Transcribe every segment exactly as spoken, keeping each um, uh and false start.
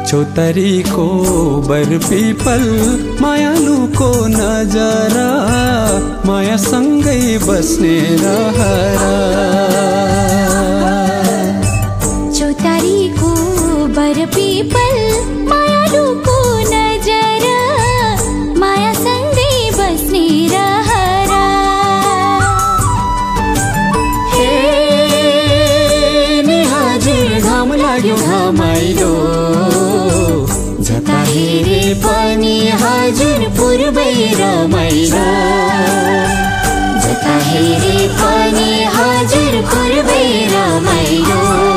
चौतारीको बर पिपल मायालुको नजरा मायासँगै बस्ने रहरा चौतारीको बर पिपल मायालुको नजरा मायासँगै बस्ने रहरा हे नि हजुर घाम लाग्यो घमाइलो जता हेरे पनि हजुर पूर्वै रमाइलो जता हेरे पनि हजुर पूर्वै रमाइलो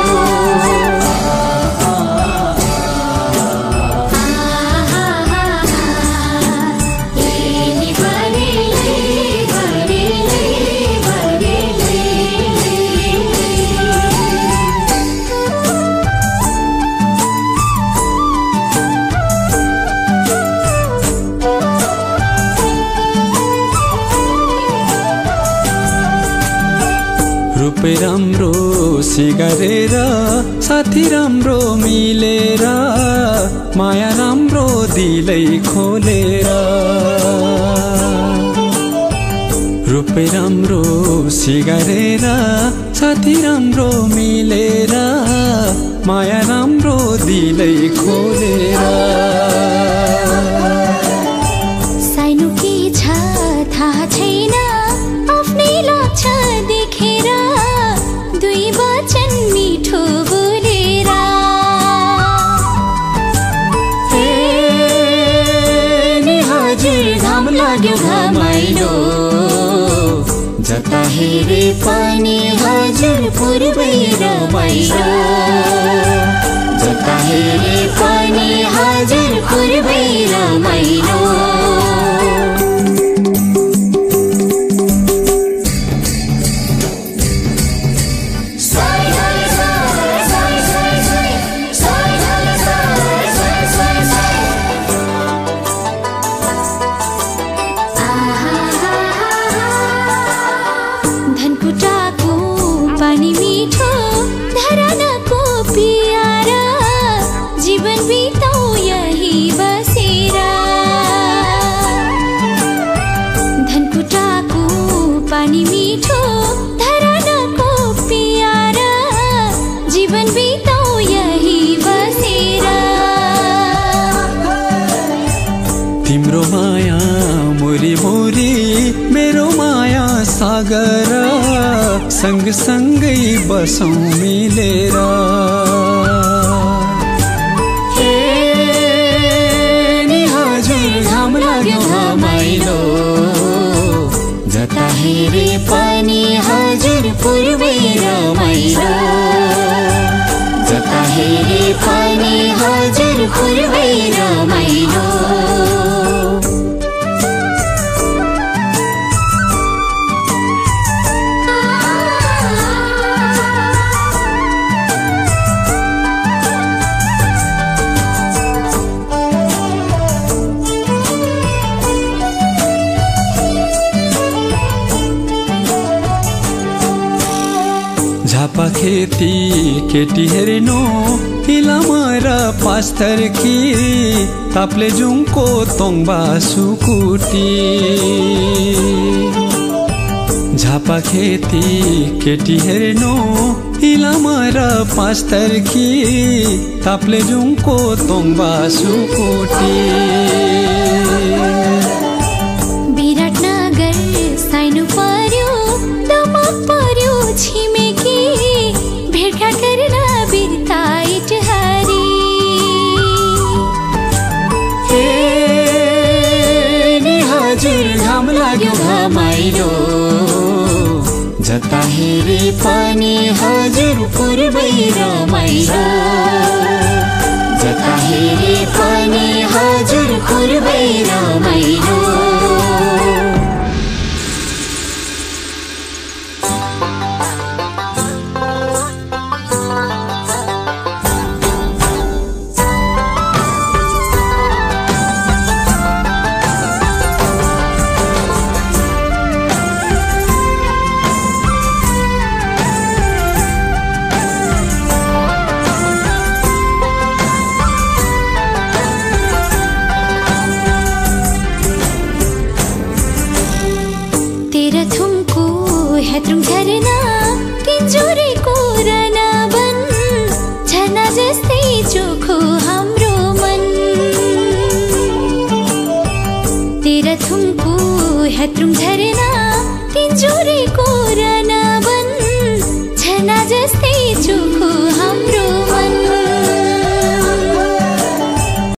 रूपै राम्रो सिगारेर साथी राम्रो मिलेर माया राम्रो दिलै खोलेर रूपै राम्रो सिगारेर साथी राम्रो मिलेर माया राम्रो दिलै खोलेर साइनो के छ थाहा छैन आफ्नै लाग्छ देखेर दुई वचन मिठो बोलेर हे नि हजुर घाम लाग्यो घमाइलो जता हेरे पनि हजुर पूर्वै रमाइलो जता हेरे पनि हजुर पूर्वै रमाइलो धनकुटाको पानी मिठो धरानको पियारा जीवन बिताऊ यही बसेर धनकुटाको पानी मिठो धरानको पियारा जीवन बिताऊ यही बसेर तिम्रो माया मुरी मुरी मेरो माया सागर सँग सँगै बसौं मिलेर हे नि हजुर घाम लाग्यो घमाइलो जता हेरे पनि हजुर पूर्वै रमाइलो जता हेरे पनि हजुर पूर्वै रमाइलो झापा खेती केटी हेर्नु इलामा र पास्तर कि ताप्ले जुङको तोङबा सुकुटी झापा खेती केटी हेर्नु इलामा र पास्तर कि ताप्ले जुङको तोङबा सुकुटी विराटनगर साइनु पर्यो दमक पर्यो छिमेकी भेटघाट गर्न बिर्ताइट हरी हे नि हजुर घाम लाग्यो घमाइलो जता हेरे पनि हजुर पूर्वै रमाइलो जता हेरे पनि हजुर पूर्वै रमाइलो रथुङको हत्रुङ झरना तिनजुरेको रनावन झरना जस्तै चोखो हम